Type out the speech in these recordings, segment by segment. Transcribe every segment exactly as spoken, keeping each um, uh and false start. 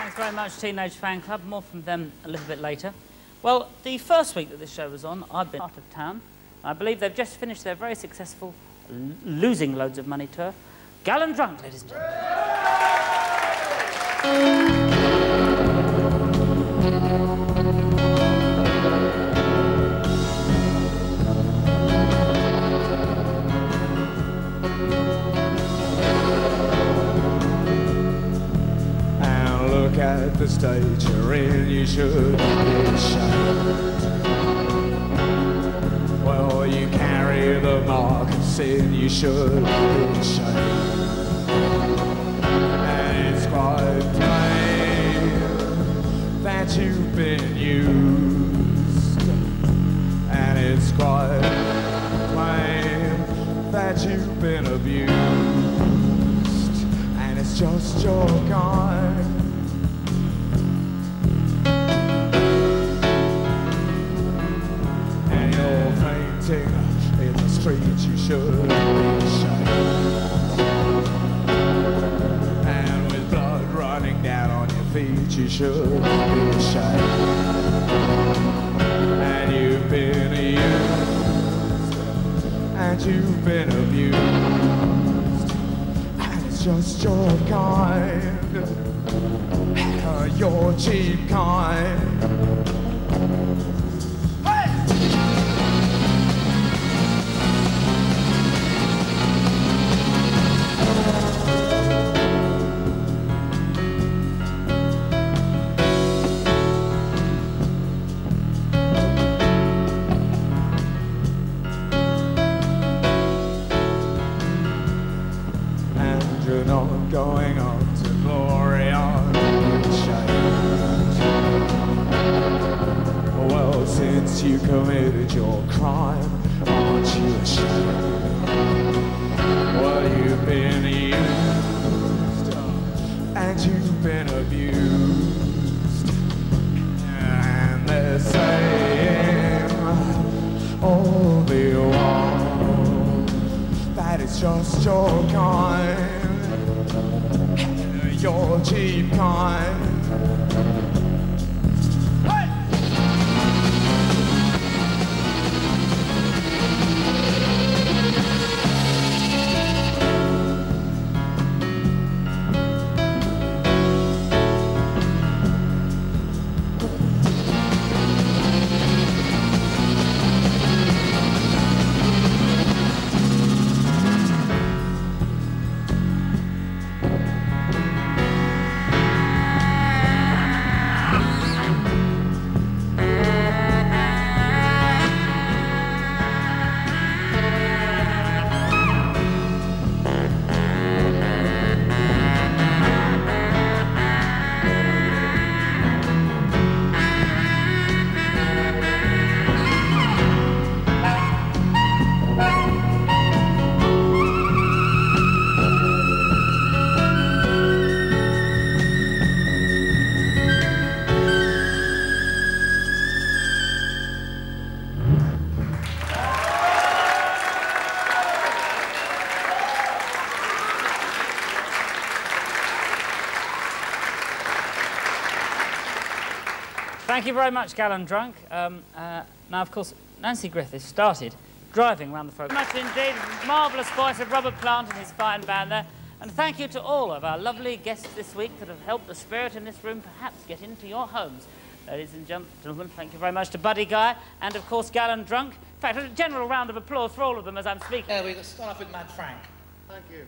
Thanks very much, Teenage Fan Club. More from them a little bit later. Well, the first week that this show was on, I've been out of town. I believe they've just finished their very successful losing loads of money tour. Gallon Drunk, ladies and gentlemen. And look at the stage you're in, you should be ashamed. Well, you carry the mark of sin, you should be ashamed. And it's quite plain that you've been used. And it's quite plain that you've been abused. And it's just your kind. In the streets, you should be ashamed. And with blood running down on your feet, you should be ashamed. And you've been used, and you've been abused, and it's just your kind, uh, your cheap kind. You're not going up to glory, aren't you ashamed? Well, since you committed your crime, aren't you ashamed? Well, you've been used, and you've been abused, and they're saying all the while that it's just your kind, your cheap kind. Hey! Thank you very much, Gallon Drunk. Um, uh, now, of course, Nancy Griffiths started driving around the program. Much indeed. Marvellous voice of Robert Plant and his fine band there. And thank you to all of our lovely guests this week that have helped the spirit in this room perhaps get into your homes. Ladies and gentlemen, thank you very much to Buddy Guy and, of course, Gallon Drunk. In fact, a general round of applause for all of them as I'm speaking. Yeah, we're going to start off with Mad Frank. Thank you.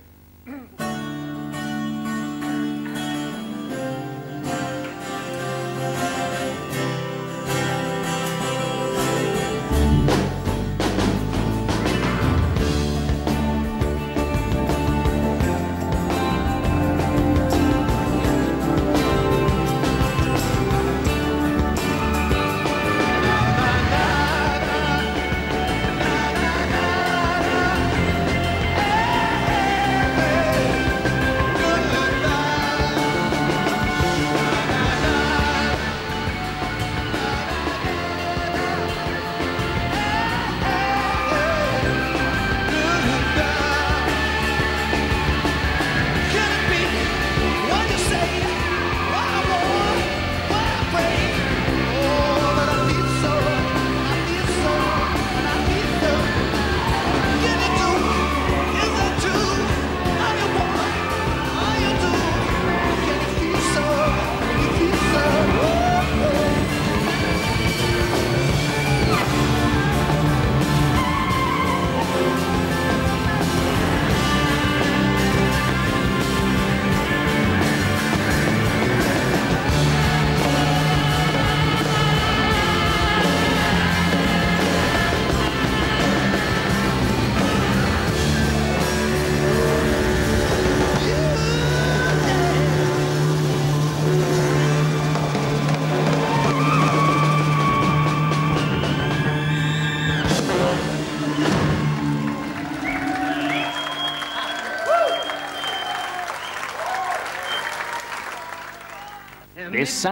This